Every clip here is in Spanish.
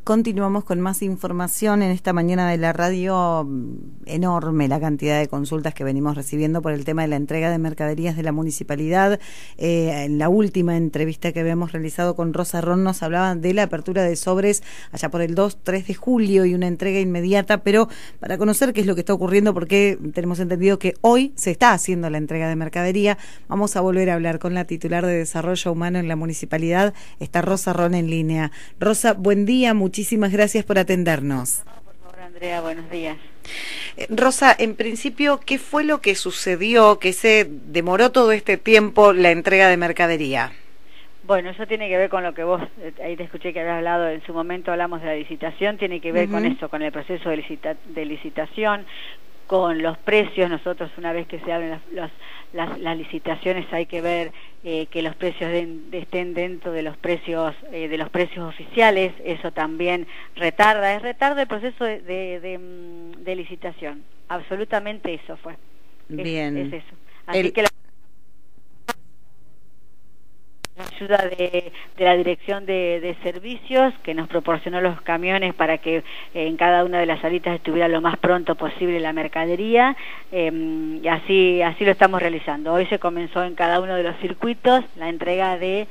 Continuamos con más información en esta mañana de la radio. Enorme la cantidad de consultas que venimos recibiendo por el tema de la entrega de mercaderías de la municipalidad. En la última entrevista que habíamos realizado con Rosa Ron nos hablaban de la apertura de sobres allá por el 2-3 de julio y una entrega inmediata, pero para conocer qué es lo que está ocurriendo, porque tenemos entendido que hoy se está haciendo la entrega de mercadería, vamos a volver a hablar con la titular de Desarrollo Humano en la municipalidad, está Rosa Ron en línea. Rosa, buen día, muchísimas gracias por atendernos. Por favor, Andrea, buenos días. Rosa, en principio, ¿qué fue lo que sucedió, que se demoró todo este tiempo la entrega de mercadería? Bueno, eso tiene que ver con lo que vos, ahí te escuché que habías hablado, en su momento hablamos de la licitación, tiene que ver con eso, con el proceso de licitación, con los precios. Nosotros, una vez que se abren las licitaciones, hay que ver que los precios estén dentro de los precios oficiales. Eso también retarda el proceso de licitación. Absolutamente eso fue. Bien. Es eso. Así que la ayuda de la Dirección de Servicios, que nos proporcionó los camiones para que en cada una de las salitas estuviera lo más pronto posible la mercadería, y así lo estamos realizando. Hoy se comenzó en cada uno de los circuitos la entrega del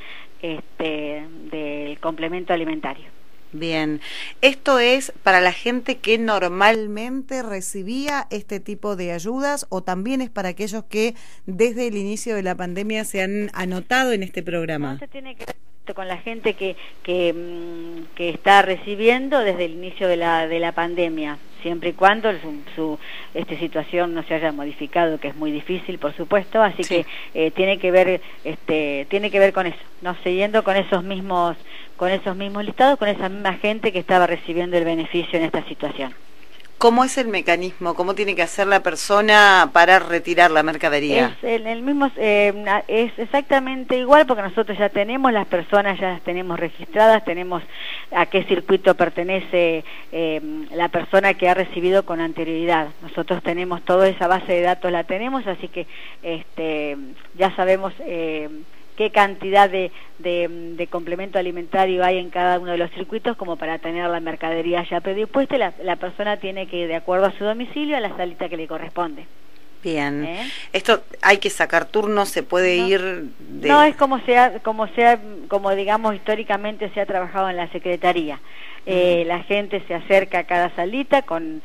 complemento alimentario. Bien, ¿esto es para la gente que normalmente recibía este tipo de ayudas o también es para aquellos que desde el inicio de la pandemia se han anotado en este programa? No, se tiene que ver con la gente que está recibiendo desde el inicio de la pandemia, siempre y cuando su situación no se haya modificado, que es muy difícil, por supuesto. Así sí, que tiene que ver con eso, no siguiendo con esos mismos listados, con esa misma gente que estaba recibiendo el beneficio en esta situación. ¿Cómo es el mecanismo? ¿Cómo tiene que hacer la persona para retirar la mercadería? Es el mismo, es exactamente igual, porque nosotros ya tenemos las personas, ya las tenemos registradas, tenemos a qué circuito pertenece la persona que ha recibido con anterioridad. Nosotros tenemos toda esa base de datos, la tenemos, así que ya sabemos qué cantidad de complemento alimentario hay en cada uno de los circuitos, como para tener la mercadería ya predispuesta, y la persona tiene que ir de acuerdo a su domicilio a la salita que le corresponde. Bien. Esto hay que sacar turnos, se puede ir de... No, es como digamos históricamente se ha trabajado en la secretaría. La gente se acerca a cada salita con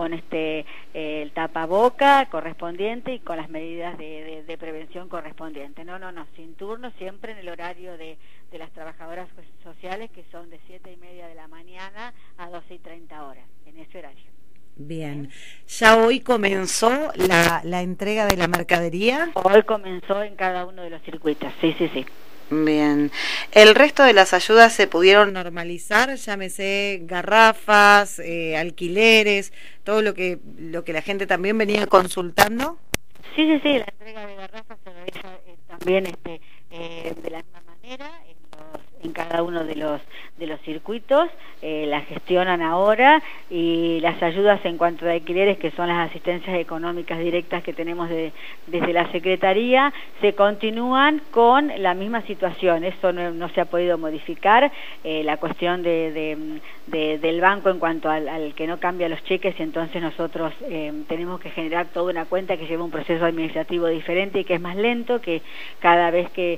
el tapaboca correspondiente y con las medidas de prevención correspondientes. No, sin turno, siempre en el horario de las trabajadoras sociales, que son de 7:30 de la mañana a 12:30, en ese horario. Bien. ¿Ya hoy comenzó la entrega de la mercadería? Hoy comenzó en cada uno de los circuitos, sí. Bien. ¿El resto de las ayudas se pudieron normalizar? Llámese garrafas, alquileres, todo lo que la gente también venía consultando. Sí, la entrega de garrafas se realiza también de la misma manera en cada uno de los circuitos. La gestionan ahora, y las ayudas en cuanto a alquileres, que son las asistencias económicas directas que tenemos desde la Secretaría, se continúan con la misma situación. Eso no se ha podido modificar. La cuestión del banco en cuanto al que no cambia los cheques, y entonces nosotros tenemos que generar toda una cuenta que lleva un proceso administrativo diferente y que es más lento, que cada vez que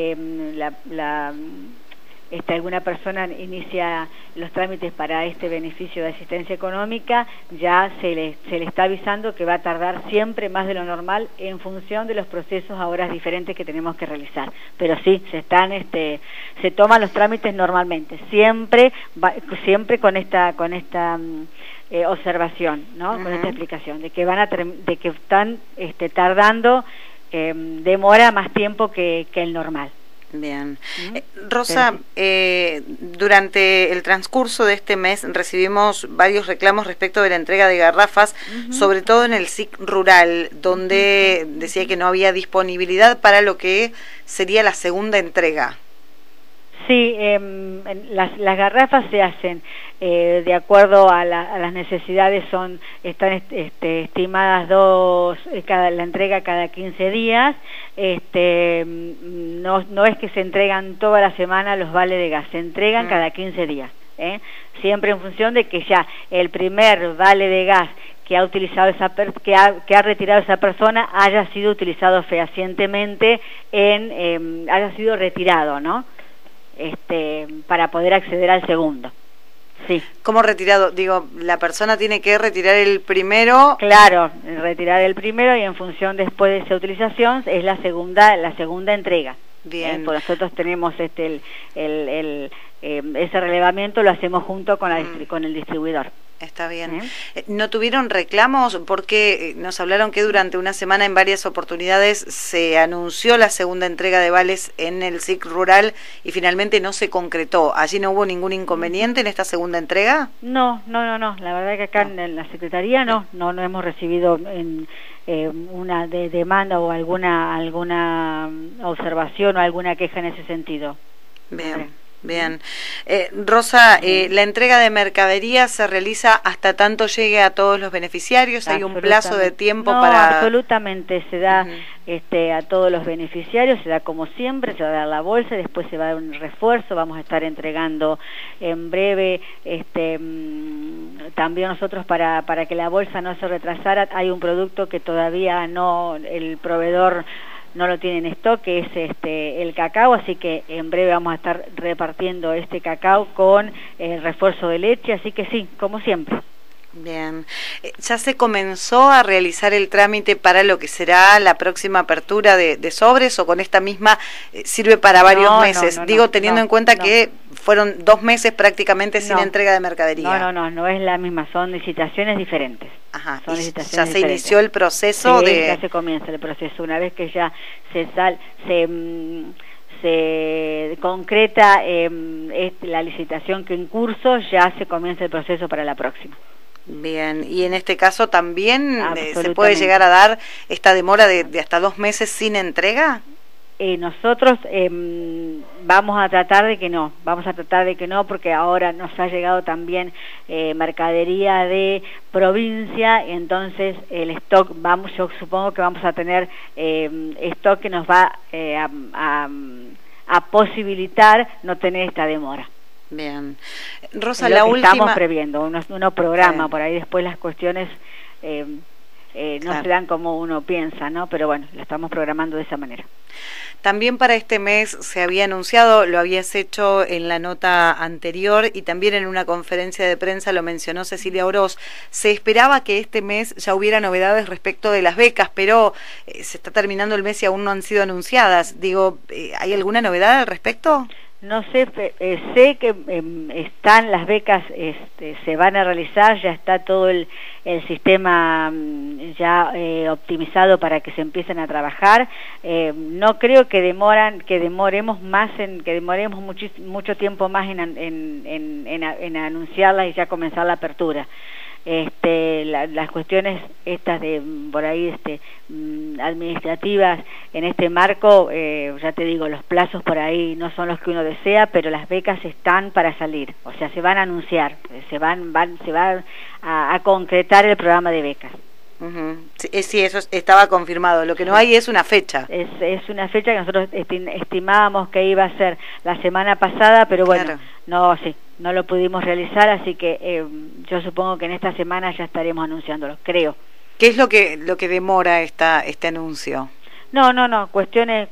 alguna persona inicia los trámites para este beneficio de asistencia económica, ya se le está avisando que va a tardar siempre más de lo normal, en función de los procesos a horas diferentes que tenemos que realizar. Pero sí, se toman los trámites normalmente, siempre con esta observación, ¿no? Con esta explicación de que están tardando, demora más tiempo que el normal. Bien. Rosa, durante el transcurso de este mes recibimos varios reclamos respecto de la entrega de garrafas, sobre todo en el SIC rural, donde decía que no había disponibilidad para lo que sería la segunda entrega. Sí, las garrafas se hacen de acuerdo a las necesidades, están estimadas la entrega cada 15 días. No es que se entregan toda la semana los vales de gas, se entregan cada 15 días. Siempre en función de que ya el primer vale de gas que ha utilizado que ha retirado esa persona haya sido utilizado fehacientemente haya sido retirado, ¿no? Para poder acceder al segundo. Sí. ¿Cómo retirado? Digo, la persona tiene que retirar el primero. Claro, retirar el primero y en función después de esa utilización es la segunda entrega. Bien. Pues nosotros tenemos ese relevamiento lo hacemos junto con el distribuidor. Está bien. ¿No tuvieron reclamos? Porque nos hablaron que durante una semana en varias oportunidades se anunció la segunda entrega de vales en el SIC rural y finalmente no se concretó. ¿Allí no hubo ningún inconveniente en esta segunda entrega? No. La verdad que acá en la Secretaría no hemos recibido una demanda o alguna observación o alguna queja en ese sentido. Bien. Rosa, la entrega de mercadería se realiza hasta tanto llegue a todos los beneficiarios. ¿Hay un plazo de tiempo para...? Absolutamente, se da a todos los beneficiarios, se da como siempre, se va a dar la bolsa, después se va a dar un refuerzo, vamos a estar entregando en breve, también nosotros para que la bolsa no se retrasara, hay un producto que todavía el proveedor no lo tiene en stock, que es el cacao, así que en breve vamos a estar repartiendo este cacao con refuerzo de leche, así que sí, como siempre. Bien. ¿Ya se comenzó a realizar el trámite para lo que será la próxima apertura de sobres o con esta misma sirve para varios meses? Digo, teniendo en cuenta que fueron 2 meses prácticamente sin entrega de mercadería. No es la misma, son licitaciones diferentes. Ajá, son licitaciones ya se inició el proceso ya se comienza el proceso, una vez que ya se concreta la licitación que en curso, ya se comienza el proceso para la próxima. Bien, y en este caso también se puede llegar a dar esta demora de hasta 2 meses sin entrega. Nosotros vamos a tratar de que no, porque ahora nos ha llegado también mercadería de provincia, entonces el stock, yo supongo que vamos a tener stock que nos va a posibilitar no tener esta demora. Bien. Rosa, la última... Estamos previendo, uno programa por ahí, después las cuestiones no se dan como uno piensa, ¿no? Pero bueno, lo estamos programando de esa manera. También para este mes se había anunciado, lo habías hecho en la nota anterior y también en una conferencia de prensa lo mencionó Cecilia Oroz, se esperaba que este mes ya hubiera novedades respecto de las becas, pero se está terminando el mes y aún no han sido anunciadas. Digo, ¿hay alguna novedad al respecto? No sé, sé que están las becas, se van a realizar, ya está todo el sistema ya optimizado para que se empiecen a trabajar. No creo que demoremos mucho tiempo más en anunciarlas y ya comenzar la apertura. Las cuestiones estas de por ahí administrativas en este marco, ya te digo, los plazos por ahí no son los que uno desea, pero las becas están para salir, o sea, se van a anunciar, se va a concretar el programa de becas. Sí, eso estaba confirmado. Lo que no hay es una fecha. Es una fecha que nosotros estimábamos que iba a ser la semana pasada, pero bueno, no lo pudimos realizar, así que yo supongo que en esta semana ya estaremos anunciándolo, creo. ¿Qué es lo que demora este anuncio? No, cuestiones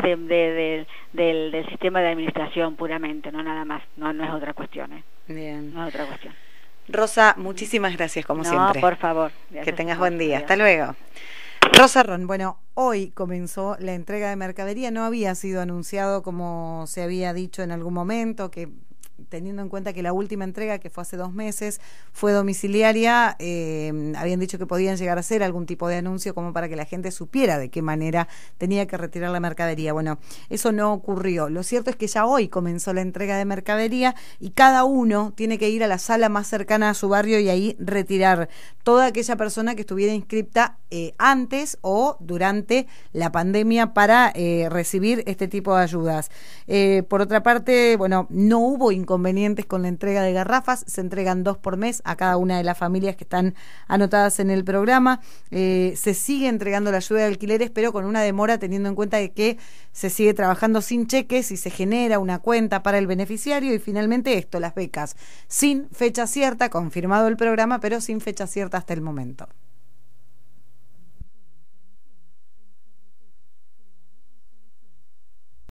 del sistema de administración puramente, no nada más, no es otra cuestión. Bien. No es otra cuestión. Rosa, muchísimas gracias como siempre. No, por favor. Que tengas buen día. Hasta luego. Rosa Ron, bueno, hoy comenzó la entrega de mercadería, no había sido anunciado como se había dicho en algún momento, que teniendo en cuenta que la última entrega, que fue hace 2 meses, fue domiciliaria, habían dicho que podían llegar a hacer algún tipo de anuncio como para que la gente supiera de qué manera tenía que retirar la mercadería. Bueno, eso no ocurrió. Lo cierto es que ya hoy comenzó la entrega de mercadería y cada uno tiene que ir a la sala más cercana a su barrio y ahí retirar toda aquella persona que estuviera inscripta antes o durante la pandemia para recibir este tipo de ayudas. Por otra parte, bueno, no hubo inconvenientes inconvenientes con la entrega de garrafas. Se entregan 2 por mes a cada una de las familias que están anotadas en el programa. Se sigue entregando la ayuda de alquileres, pero con una demora, teniendo en cuenta de que se sigue trabajando sin cheques y se genera una cuenta para el beneficiario. Y finalmente esto, las becas sin fecha cierta, confirmado el programa, pero sin fecha cierta hasta el momento.